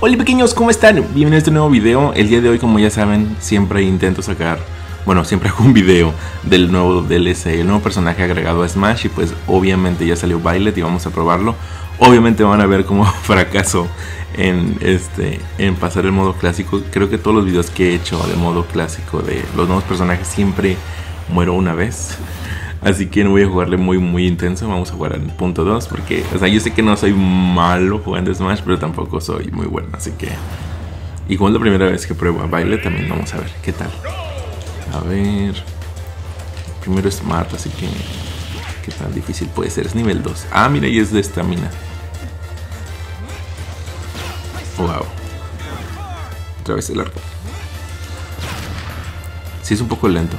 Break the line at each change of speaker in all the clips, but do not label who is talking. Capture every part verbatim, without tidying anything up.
Hola pequeños, ¿cómo están? Bienvenidos a este nuevo video. El día de hoy, como ya saben, siempre intento sacar, bueno, siempre hago un video del nuevo D L C, el nuevo personaje agregado a Smash. Y pues obviamente ya salió Violet y vamos a probarlo. Obviamente van a ver como fracaso en, este, en pasar el modo clásico. Creo que todos los videos que he hecho de modo clásico de los nuevos personajes siempre muero una vez. Así que no voy a jugarle muy muy intenso. Vamos a jugar en punto dos porque, o sea, yo sé que no soy malo jugando Smash, pero tampoco soy muy bueno, así que... Y como es la primera vez que pruebo a Violet, también vamos a ver qué tal. A ver... Primero Smart, así que... ¿Qué tan difícil puede ser? Es nivel dos. Ah, mira, y es de estamina. Wow. Otra vez el arco. Sí, es un poco lento.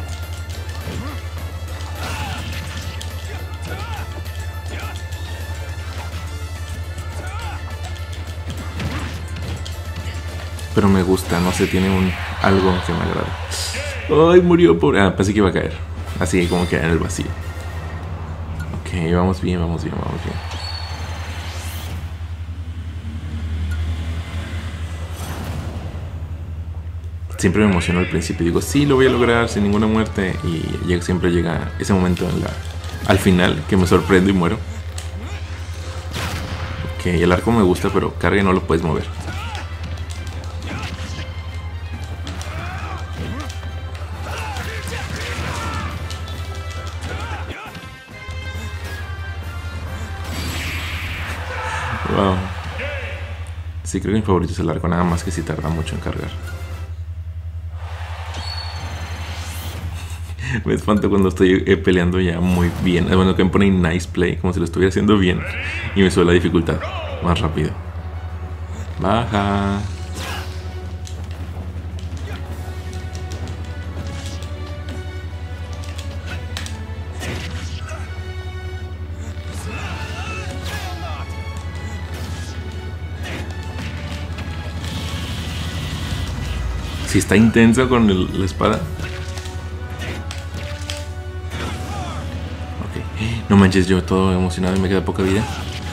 Pero me gusta, no sé, tiene un algo que me agrada. Ay, murió por... Ah, pensé que iba a caer. Así como que en el vacío. Ok, vamos bien, vamos bien, vamos bien. Siempre me emociono al principio. Digo, sí, lo voy a lograr sin ninguna muerte. Y siempre llega ese momento en la, al final que me sorprendo y muero. Ok, el arco me gusta, pero carga y no lo puedes mover. Wow. Sí, creo que mi favorito es el arco, nada más que si tarda mucho en cargar. Me espanto cuando estoy eh, peleando ya muy bien. Bueno, que me pone nice play, como si lo estuviera haciendo bien. Y me sube la dificultad más rápido. Baja. Si está intenso con el, la espada. Ok. No manches, yo todo emocionado y me queda poca vida.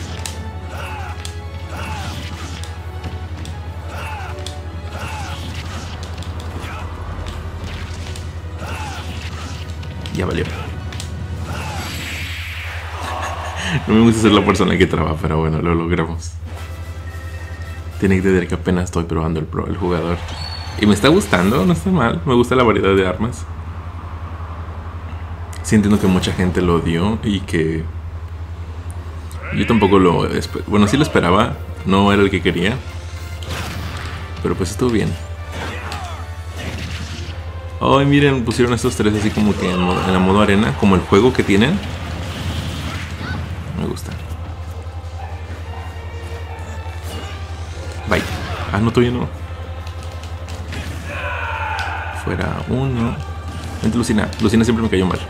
Ya valió. No me gusta ser la persona que traba, pero bueno, lo logramos. Tiene que entender que apenas estoy probando el, pro, el jugador. Y me está gustando, no está mal. Me gusta la variedad de armas. Sí entiendo que mucha gente lo odió y que... Yo tampoco lo... Bueno, sí lo esperaba. No era el que quería. Pero pues estuvo bien. Ay, miren, pusieron estos tres así como que en, modo, en la modo arena. Como el juego que tienen. Me gusta. Bye. Ah, no, todavía no. Fuera uno. Vente, Lucina. Lucina siempre me cayó mal.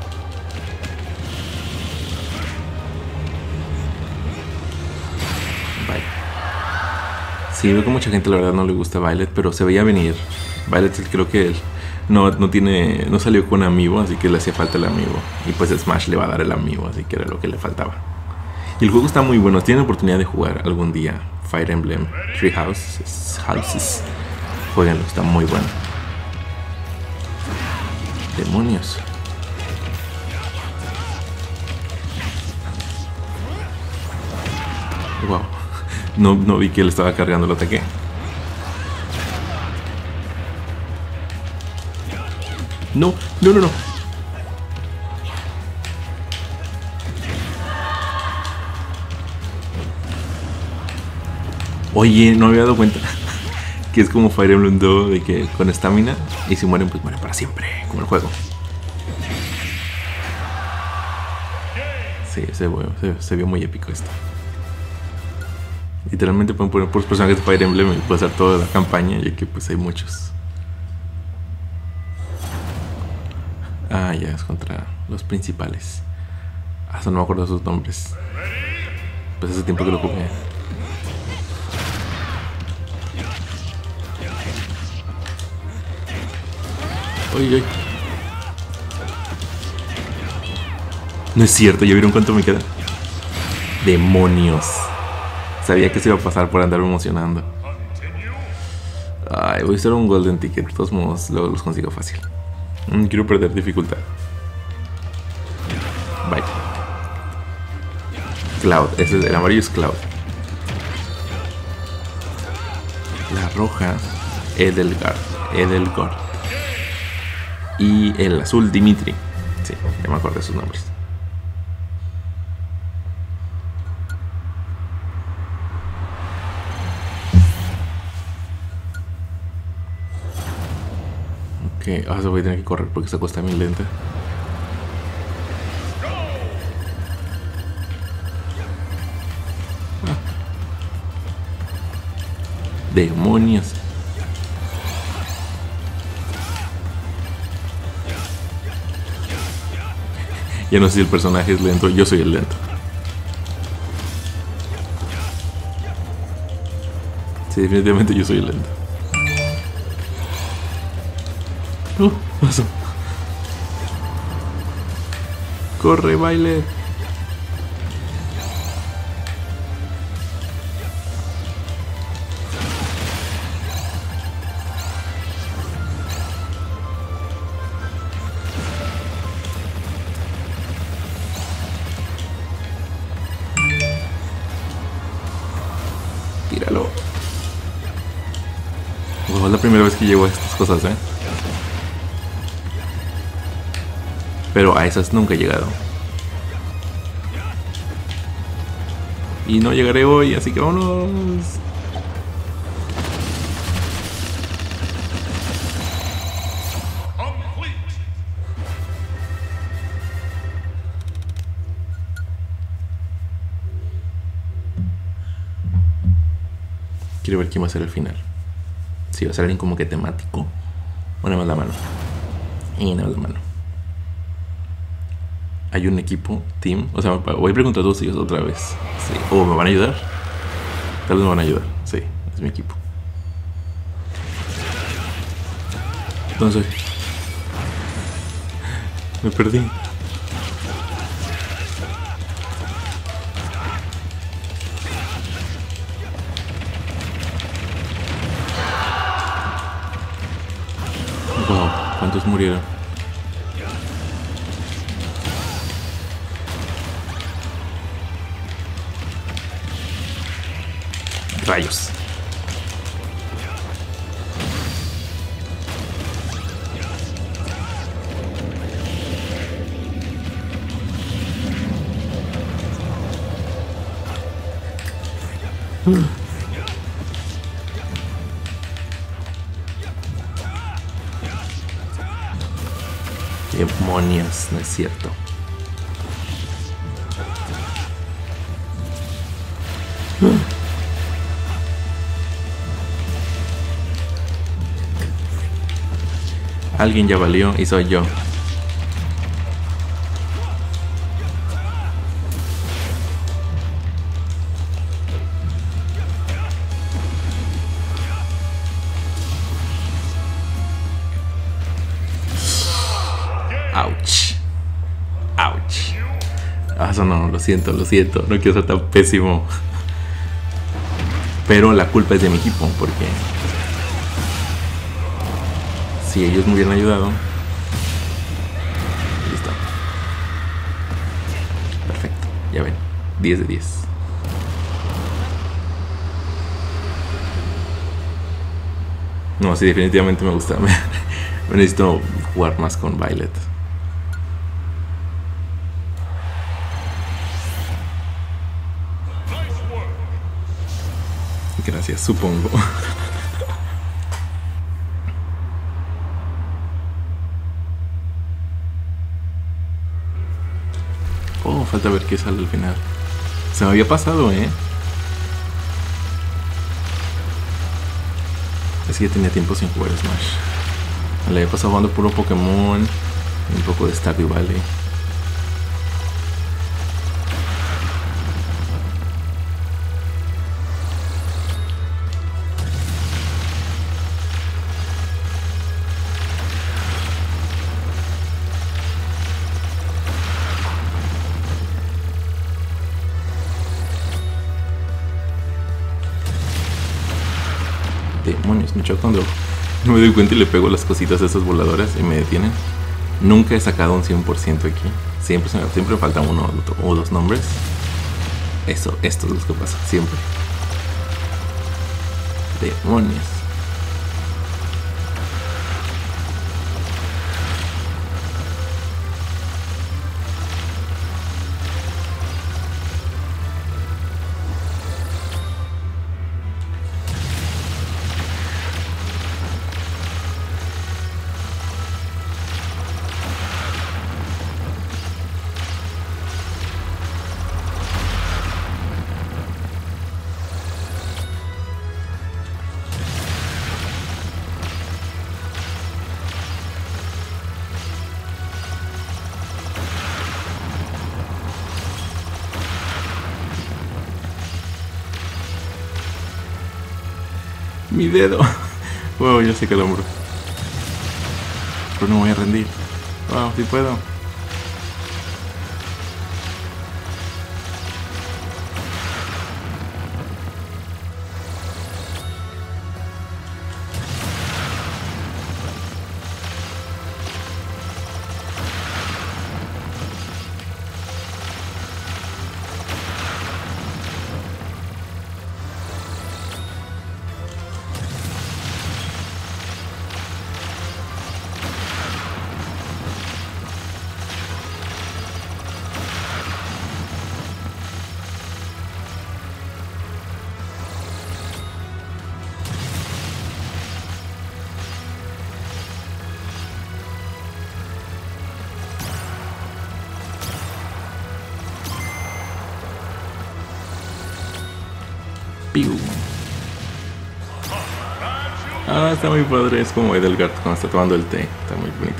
Bye. Sí, veo que mucha gente la verdad no le gusta Violet, pero se veía venir. Violet creo que él no, no tiene. No salió con amigo, así que le hacía falta el amigo. Y pues Smash le va a dar el amigo, así que era lo que le faltaba. Y el juego está muy bueno. Tienen oportunidad de jugar algún día Fire Emblem Three Houses. Houses. Jueguenlo, está muy bueno. Demonios. Wow. No, no vi que él estaba cargando el ataque. No, no, no, no. Oye, no me había dado cuenta que es como Fire Emblem dos, de que con estamina y si mueren pues mueren para siempre, como el juego. Sí, se, se, se vio muy épico esto. Literalmente pueden poner por los personajes de Fire Emblem y puede hacer toda la campaña, ya que pues hay muchos. Ah, ya es contra los principales. Hasta no me acuerdo de sus nombres. Pues hace tiempo que lo jugué. Uy, uy. No es cierto, ¿ya vieron cuánto me queda? Demonios. Sabía que se iba a pasar por andar emocionando. Ay, voy a usar un golden ticket. De todos modos, luego los consigo fácil. No quiero perder dificultad. Bye. Cloud. Ese es, el amarillo es Cloud. La roja, Edelgard. Edelgard. Y el azul, Dimitri. Sí, ya me acuerdo de sus nombres. Ok, ahora voy a tener que correr porque esta cosa está bien lenta. Ah. Demonios. Ya no sé si el personaje es lento, yo soy el lento. Sí, definitivamente yo soy el lento. Uh, pasó. Corre, baile. Tíralo. Wow, es la primera vez que llego a estas cosas, eh. Pero a esas nunca he llegado. Y no llegaré hoy, así que vámonos. Quiero ver quién va a ser el final. Si va a ser alguien como que temático. O nada más la mano. Y nada más la mano. Hay un equipo, team. O sea, voy a preguntar a todos ellos otra vez. Sí. ¿O me van a ayudar? Tal vez me van a ayudar. Sí, es mi equipo. ¿Dónde soy? Me perdí. Wow, ¿cuántos murieron? Rayos. Uh. Demonios, no es cierto. Uh. Alguien ya valió y soy yo. Ouch. Ouch. Ah, eso no, lo siento, lo siento. No quiero ser tan pésimo. Pero la culpa es de mi equipo, porque si ellos me hubieran ayudado. Listo. Perfecto, ya ven. diez de diez. No, sí, definitivamente me gusta. Me necesito jugar más con Violet. Gracias, supongo. Oh, falta ver qué sale al final. Se me había pasado, ¿eh? Es que ya tenía tiempo sin jugar Smash. Me la había pasado jugando puro Pokémon. Un poco de Stardew Valley. Demonios, me choco cuando no me doy cuenta y le pego las cositas a esas voladoras y me detienen. Nunca he sacado un cien por ciento aquí. Siempre, siempre falta uno o dos nombres. Eso, esto es lo que pasa, siempre. Demonios. Mi dedo. Wow, yo sé que el hombro. Pero no voy a rendir. Wow, si puedo. Piu. Ah, está muy padre. Es como Edelgard cuando está tomando el té. Está muy bonito.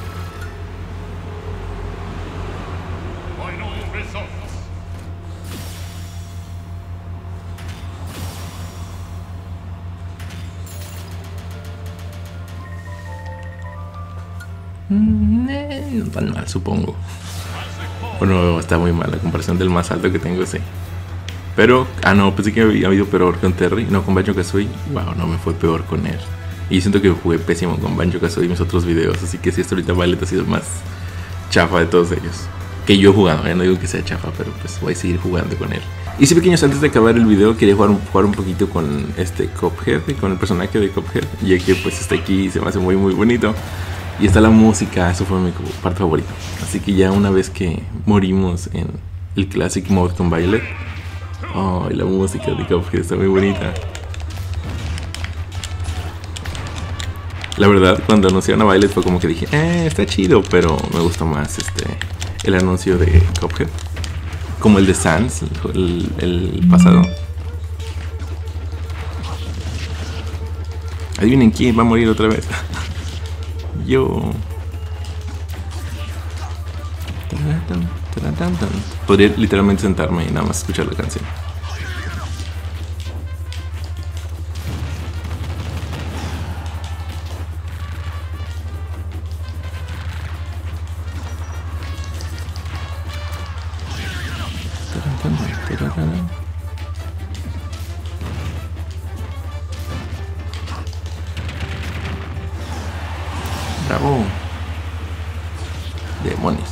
No tan mal, supongo. Bueno, está muy mal la comparación del más alto que tengo, sí. Pero, ah no, pensé que había habido peor con Terry, no con Banjo-Kazooie. Wow, no me fue peor con él. Y siento que jugué pésimo con Banjo-Kazooie en mis otros videos. Así que sí, hasta ahorita Violet ha sido el más chafa de todos ellos que yo he jugado. Ya no digo que sea chafa, pero pues voy a seguir jugando con él. Y sí, pequeños, antes de acabar el video quería jugar un, jugar un poquito con este Cuphead, con el personaje de Cuphead, ya que pues está aquí y se me hace muy muy bonito. Y está la música, eso fue mi parte favorita. Así que ya una vez que morimos en el Classic Mode con Violet, oh, y la música de Cuphead está muy bonita. La verdad, cuando anunciaron a Violet fue como que dije, eh, está chido, pero me gusta más este el anuncio de Cuphead. Como el de Sans, el, el pasado. Adivinen quién va a morir otra vez. Yo. Podría literalmente sentarme y nada más escuchar la canción. Bravo. Demonios.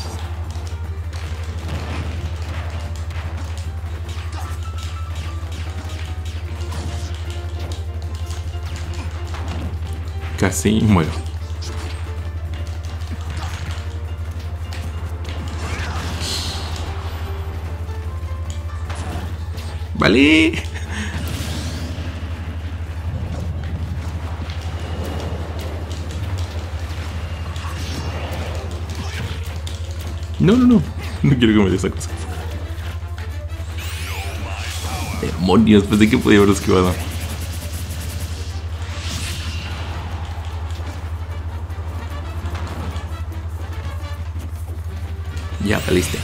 Casi muero. Vale. No, no, no. No quiero que me dé esa cosa. Demonios, pensé que podía haber esquivado. Ya, saliste.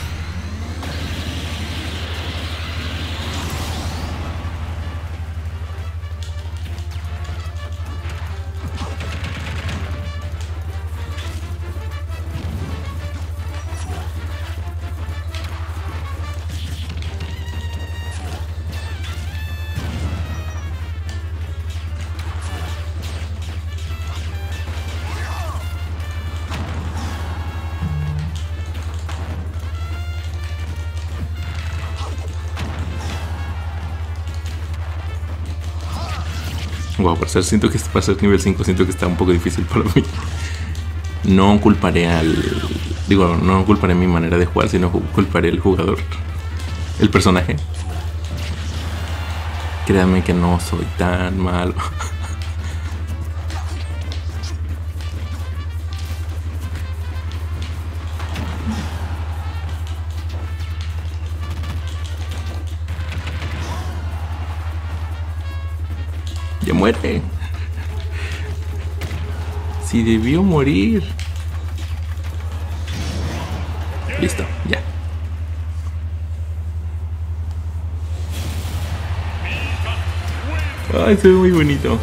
Wow, para ser, siento que para ser nivel cinco siento que está un poco difícil para mí. No culparé al... Digo, no culparé mi manera de jugar, sino culparé al jugador. El personaje. Créanme que no soy tan malo. Ya muere. Si debió morir. Listo, ya. Ay, se ve muy bonito.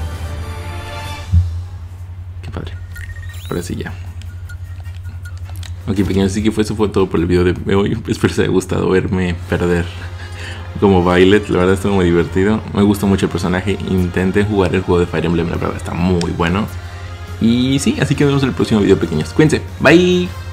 Qué padre. Ahora sí ya. Ok, pequeños, así que fue, eso fue todo por el video de hoy. Espero que les haya gustado verme perder como Violet. La verdad estuvo muy divertido. Me gustó mucho el personaje. Intenten jugar el juego de Fire Emblem, la verdad está muy bueno. Y sí, así que nos vemos en el próximo video, pequeños. Cuídense, bye.